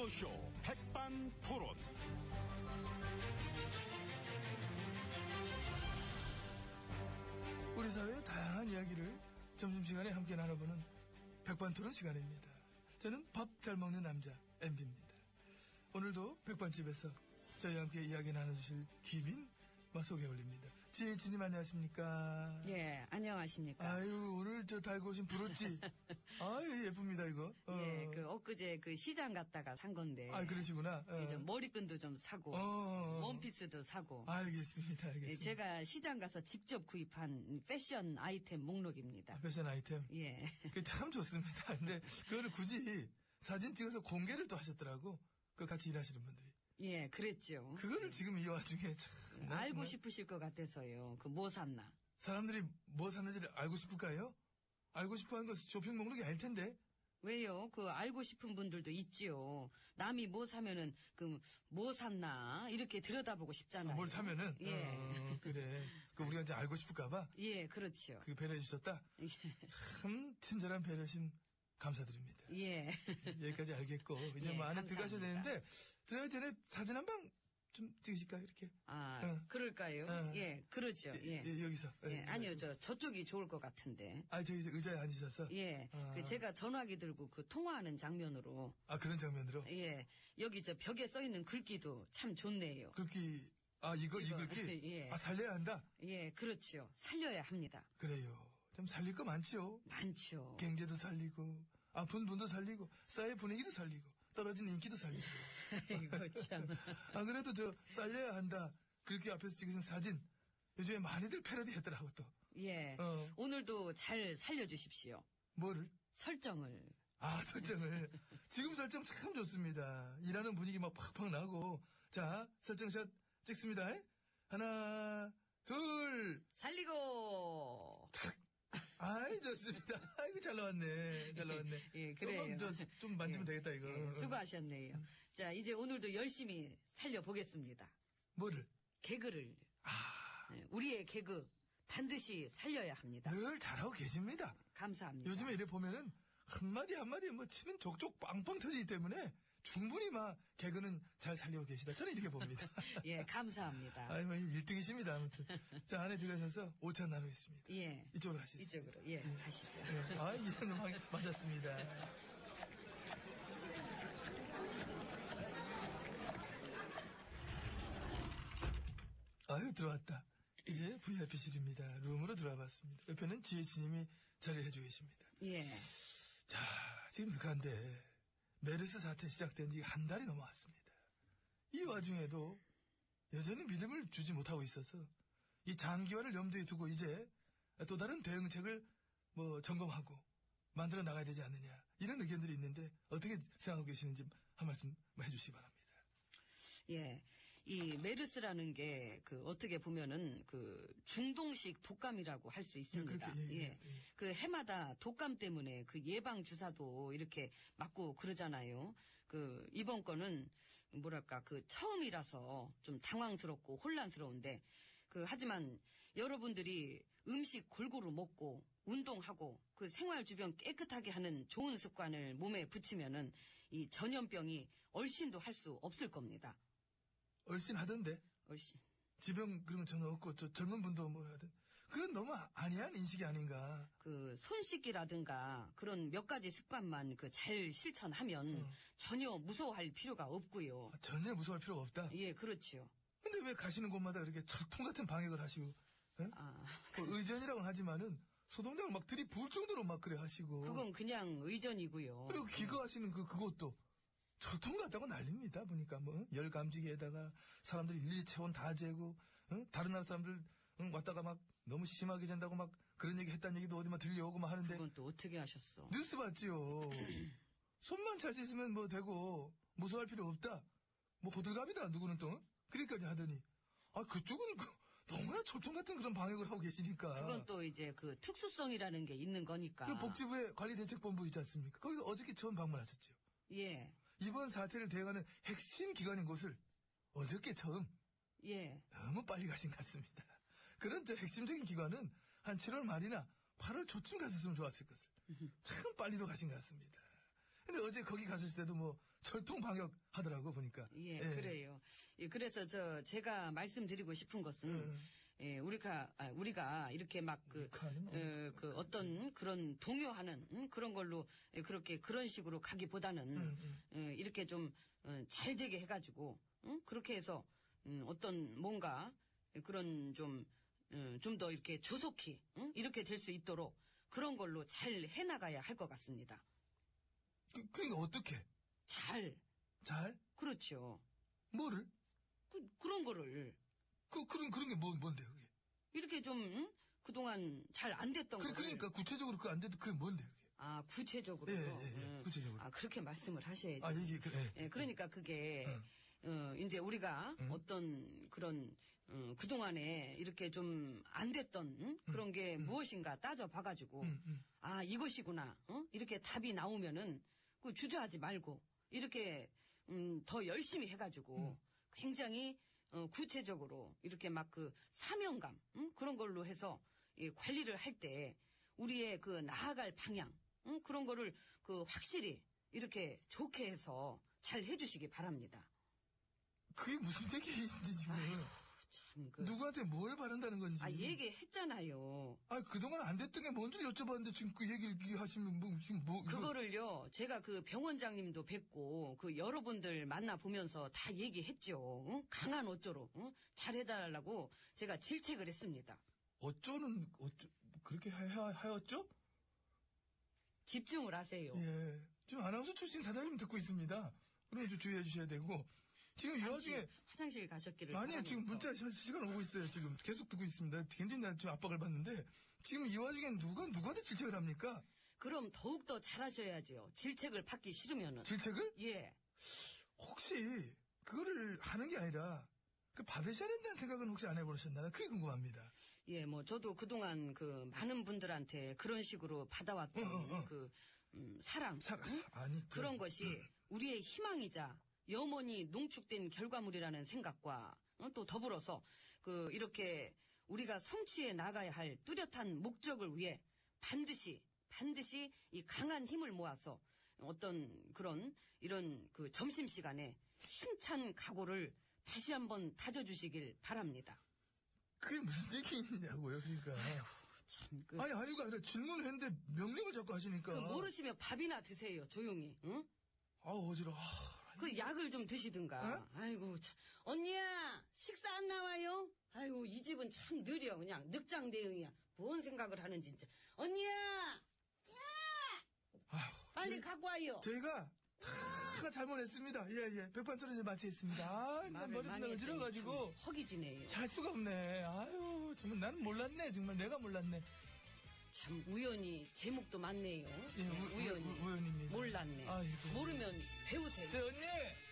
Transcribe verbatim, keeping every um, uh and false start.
라디오쇼 백반토론. 우리 사회의 다양한 이야기를 점심시간에 함께 나눠보는 백반토론 시간입니다. 저는 밥 잘 먹는 남자 엠비입니다. 오늘도 백반집에서 저희와 함께 이야기 나눠주실 귀빈 소개 올립니다. 지혜진님 안녕하십니까? 예, 안녕하십니까? 아유, 오늘 저 달고 오신 브로치. 아유, 예쁩니다, 이거. 어. 예, 그, 엊그제 그 시장 갔다가 산 건데. 아, 그러시구나. 어. 예, 좀 머리끈도 좀 사고. 어. 원피스도 사고. 알겠습니다, 알겠습니다. 예, 제가 시장 가서 직접 구입한 패션 아이템 목록입니다. 아, 패션 아이템? 예. 그 참 좋습니다. 근데 그거를 굳이 사진 찍어서 공개를 또 하셨더라고. 그 같이 일하시는 분들이. 예, 그랬죠. 그거를 지금 이 와중에 참. 알고 싶으실 것 같아서요. 그 뭐 샀나? 사람들이 뭐 샀는지를 알고 싶을까요? 알고 싶어 하는 것은 쇼핑 목록이 아닐 텐데. 왜요? 그 알고 싶은 분들도 있지요. 남이 뭐 사면은 그 뭐 샀나 이렇게 들여다보고 싶잖아요. 아, 뭘 사면은? 예. 어, 그래. 그 우리가 이제 알고 싶을까봐. 예, 그렇죠. 그 배려해 주셨다. 예. 참 친절한 배려심 감사드립니다. 예. 여기까지 알겠고 이제 예, 뭐 안에 감사합니다. 들어가셔야 되는데 들어가기 전에 사진 한 방 좀 찍으실까요? 이렇게. 아, 어. 그럴까요? 어. 예, 그러죠. 예. 예, 여기서. 예, 예, 아니요, 저, 저쪽이 좋을 것 같은데. 아, 저기 의자에 앉으셔서. 예, 아. 그 제가 전화기 들고 그 통화하는 장면으로. 아, 그런 장면으로. 예, 여기 저 벽에 써 있는 글귀도 참 좋네요. 글귀. 아, 이거, 이 이거, 글귀? 예. 아, 살려야 한다? 예, 그렇죠. 살려야 합니다. 그래요. 좀 살릴 거 많지요. 많죠. 경제도 살리고, 아픈 분도 살리고, 사회 분위기도 살리고, 떨어진 인기도 살리고. 이거 참. 아, 그래도 저, 살려야 한다. 글귀 앞에서 찍으신 사진. 요즘에 많이들 패러디 했더라고, 또. 예, 어. 오늘도 잘 살려주십시오. 뭐를? 설정을. 아, 설정을. 지금 설정 참 좋습니다. 일하는 분위기 막 팍팍 나고. 자, 설정샷 찍습니다. 하나, 둘, 살리고. 아이, 좋습니다. 아이고, 잘 나왔네. 잘 나왔네. 예, 그래요. 조금 저, 좀 만지면 예. 되겠다, 이거. 예, 수고하셨네요. 자, 이제 오늘도 열심히 살려보겠습니다. 뭐를? 개그를. 아, 예, 우리의 개그 반드시 살려야 합니다. 늘 잘하고 계십니다. 감사합니다. 요즘에 이래 보면은, 한마디 한마디 뭐 치는 족족 빵빵 터지기 때문에, 충분히 막, 개그는 잘 살리고 계시다. 저는 이렇게 봅니다. 예, 감사합니다. 아이, 뭐, 일 등이십니다, 아무튼. 자, 안에 들어가셔서 오찬 나누겠습니다. 예. 이쪽으로 가시겠습니다. 이쪽으로, 예, 가시죠. 예. 아, 이런 음악 맞았습니다. 아유, 들어왔다. 이제 브이아이피실입니다. 룸으로 들어와 봤습니다. 옆에는 지혜진님이 자리를 해주고 계십니다. 예. 자, 지금 극한데, 메르스 사태 시작된 지 한 달이 넘어왔습니다. 이 와중에도 여전히 믿음을 주지 못하고 있어서 이 장기화를 염두에 두고 이제 또 다른 대응책을 뭐 점검하고 만들어 나가야 되지 않느냐 이런 의견들이 있는데 어떻게 생각하고 계시는지 한 말씀 해주시기 바랍니다. 예. 이 메르스라는 게 그 어떻게 보면은 그 중동식 독감이라고 할 수 있습니다. 그렇게, 예, 예, 예. 예. 그 해마다 독감 때문에 그 예방 주사도 이렇게 맞고 그러잖아요. 그 이번 거는 뭐랄까 그 처음이라서 좀 당황스럽고 혼란스러운데 그 하지만 여러분들이 음식 골고루 먹고 운동하고 그 생활 주변 깨끗하게 하는 좋은 습관을 몸에 붙이면은 이 전염병이 얼씬도 할 수 없을 겁니다. 얼씬 하던데 얼씬. 지병 그런 건 전혀 없고 저 젊은 분도 뭐 하든 그건 너무 아니한 인식이 아닌가. 그 손 씻기라든가 그런 몇 가지 습관만 그 잘 실천하면 어. 전혀 무서워할 필요가 없고요. 아, 전혀 무서워할 필요가 없다. 예, 그렇지요. 근데 왜 가시는 곳마다 이렇게 철통 같은 방역을 하시고, 에? 아, 뭐 의전이라고는 하지만은 소독약을 막 들이부을 정도로 막 그래 하시고. 그건 그냥 의전이고요. 그리고 기거하시는 그, 그것도 철통 같다고 난립니다. 보니까 뭐, 열 감지기에다가 사람들이 일일이 체온 다 재고, 어? 다른 나라 사람들 응, 왔다가 막 너무 심하게 잔다고 막 그런 얘기 했다는 얘기도 어디 막 들려오고 막 하는데. 그건 또 어떻게 하셨어? 뉴스 봤지요. 손만 잘 씻으면 뭐 되고, 무서워할 필요 없다. 뭐 호들갑이다, 누구는 또. 그렇게까지 하더니. 아, 그쪽은 그, 너무나 철통 같은 그런 방역을 하고 계시니까. 그건 또 이제 그 특수성이라는 게 있는 거니까. 그 복지부의 관리대책본부 있지 않습니까? 거기서 어저께 처음 방문하셨죠. 예, 이번 사태를 대응하는 핵심 기관인 곳을 어저께 처음 예. 너무 빨리 가신 것 같습니다. 그런 저 핵심적인 기관은 한 칠월 말이나 팔월 초쯤 갔었으면 좋았을 것을. 참 빨리도 가신 것 같습니다. 근데 어제 거기 갔을 때도 뭐 철통 방역 하더라고, 보니까. 예, 그래요. 예, 그래서 저 제가 말씀드리고 싶은 것은 음. 예, 우리가 아, 우리가 이렇게 막그 우리카는 뭐. 어, 그 어떤 그런 동요하는 음, 그런 걸로 예, 그렇게 그런 식으로 가기보다는 음, 음. 어, 이렇게 좀 잘 되게 해가지고 음, 그렇게 해서 음, 어떤 뭔가 그런 좀 좀 더 이렇게 조속히 음, 이렇게 될 수 있도록 그런 걸로 잘 해나가야 할 것 같습니다. 그, 그러니까 어떻게? 잘 잘? 그렇죠. 뭐를? 그, 그런 거를 그, 그런, 그런 게 뭐, 뭔데, 그게? 이렇게 좀 응? 그동안 잘 안 됐던 그, 거를 그러니까 구체적으로 그 안 돼도 그게 뭔데, 그게? 아 구체적으로 예, 예, 예. 구체적으로. 아 그렇게 말씀을 하셔야지. 아, 얘기, 그, 예. 예, 그러니까 그게 응. 어, 이제 우리가 응. 어떤 그런 어, 그동안에 이렇게 좀 안 됐던 응? 그런 게 무엇인가 따져봐가지고 응, 응. 아 이것이구나 어? 이렇게 답이 나오면은 그 주저하지 말고 이렇게 음, 더 열심히 해가지고 굉장히 어, 구체적으로 이렇게 막 그 사명감 응? 그런 걸로 해서 이 관리를 할 때 우리의 그 나아갈 방향 응? 그런 거를 그 확실히 이렇게 좋게 해서 잘 해주시기 바랍니다. 그게 무슨 얘기인지, 지금. 참 그. 누구한테 뭘 바란다는 건지. 아 얘기했잖아요. 아, 그동안 안 됐던 게 뭔지 여쭤봤는데 지금 그 얘기를 이렇게 하시면 뭐, 지금 뭐. 이거- 그거를요, 제가 그 병원장님도 뵙고, 그 여러분들 만나보면서 다 얘기했죠. 응? 강한 어쩌로, 응? 잘해달라고 제가 질책을 했습니다. 어쩌는, 어쩌, 그렇게 하, 하, 하였죠? 집중을 하세요. 예. 지금 아나운서 출신 사장님 듣고 있습니다. 그럼 좀 주의해 주셔야 되고. 지금 이 잠시 와중에. 화장실 가셨기를 아니요, 바라면서. 지금 문자 시- 시간 오고 있어요. 지금 계속 듣고 있습니다. 굉장히 나 지금 압박을 받는데. 지금 이 와중에 누가, 누구한테 질책을 합니까? 그럼 더욱더 잘하셔야죠. 질책을 받기 싫으면은. 질책을? 예. 혹시, 그거를 하는 게 아니라, 그 받으셔야 된다는 생각은 혹시 안 해보셨나요? 그게 궁금합니다. 예, 뭐, 저도 그동안 그 많은 분들한테 그런 식으로 받아왔던 응, 응, 응. 그, 음, 사랑. 사, 응? 아니, 저- 그런 것이 우리의 희망이자 염원이 농축된 결과물이라는 생각과 어, 또 더불어서 그 이렇게 우리가 성취해 나가야 할 뚜렷한 목적을 위해 반드시 반드시 이 강한 힘을 모아서 어떤 그런 이런 그 점심시간에 힘찬 각오를 다시 한번 다져주시길 바랍니다. 그게 무슨 얘기냐고요, 그러니까. 참, 그, 아니, 아유가 아니라 질문을 했는데 명령을 자꾸 하시니까. 그 모르시면 밥이나 드세요, 조용히. 응? 아, 어지러워. 아, 그 약을 좀 드시든가. 아이고, 참. 언니야, 식사 안 나와요? 아이고, 이 집은 참 느려. 그냥 늑장 대응이야. 뭔 생각을 하는지, 진짜. 언니야! 아휴, 빨리 제- 갖고 와요. 제가 다 잘못했습니다. 예, 예. 백반토론 이제 마치겠습니다. 아, 난 말을 머리가 많이 했더니 어지러워가지고. 참 허기지네요. 잘 수가 없네. 아유, 정말 나는 몰랐네. 정말 내가 몰랐네. 참 우연히 제목도 많네요. 예, 네, 우, 우연히. 우, 우연입니다. 몰랐네. 아이고. 모르면 배우세요. 저 언니!